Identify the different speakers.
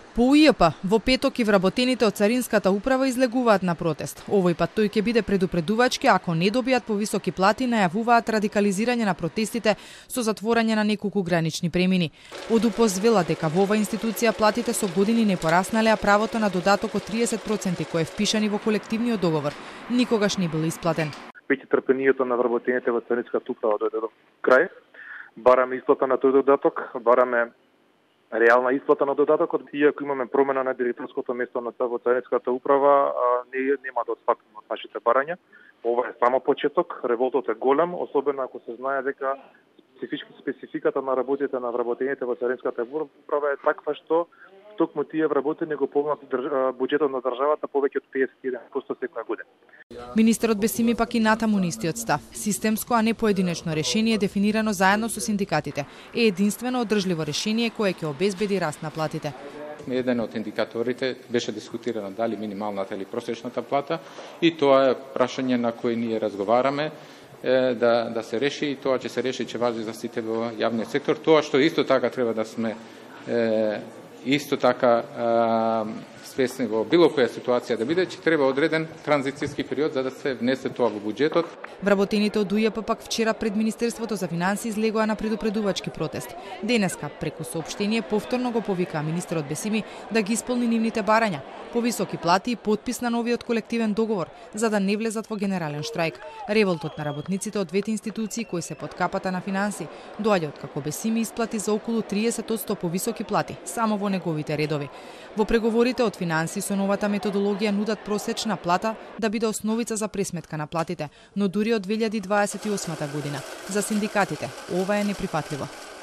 Speaker 1: По УЈП, во петок и вработените од Царинската управа излегуваат на протест. Овој пат тој ќе биде предупредувачки, ако не добијат повисоки плати, најавуваат радикализирање на протестите со затворање на неколку гранични премини. Од УПОС вела дека во оваа институција платите со години не пораснале, а правото на додаток од 30% кој е впишани во колективниот договор никогаш не бил исплатен.
Speaker 2: Веќе трпението на вработените во Царинската управа дојде до крај. Бараме исплата на тој додаток, бараме реална исплата на додатокот, иако имаме промена на директорското место на Царинската управа, нема да отстапиме од нашите барања. Ова е само почеток, револтот е голем, особено ако се знае дека спецификата на работите на вработените во Царинската управа е таква што токму тие вработени го полнат буџетот на државата повеќе од 51% секоја година.
Speaker 1: Министерот Бесими пак и натаму на истиот став. Системско, а не поединечно решение дефинирано заедно со синдикатите е единствено одржливо решение кое ќе обезбеди раст на платите.
Speaker 3: Еден од индикаторите беше дискутирано дали минималната или просечната плата и тоа е прашање на кој ние разговараме да се реши и тоа ќе се реши, ќе важи за сите во јавниот сектор. Тоа што исто така треба да сме исто така свесни во било која ситуација да биде, че треба одреден транзицијски период за да се внесе тоа во буџетот.
Speaker 1: Вработените од УЈП пак вчера пред Министерството за финансии излегоа на предупредувачки протест. Денеска преку соопштение повторно го повикаа министерот Бесими да ги исполни нивните барања, повисоки плати и подпис на новиот колективен договор, за да не влезат во генерален штрајк. Револтот на работниците од двете институции кои се под капата на финансии доаѓа од како Бесими исплати за околу 30% повисоки плати само во неговите редови. Во преговорите од финансии со новата методологија нудат просечна плата да биде основица за пресметка на платите, но дури од 2028 година за синдикатите ова е неприфатливо.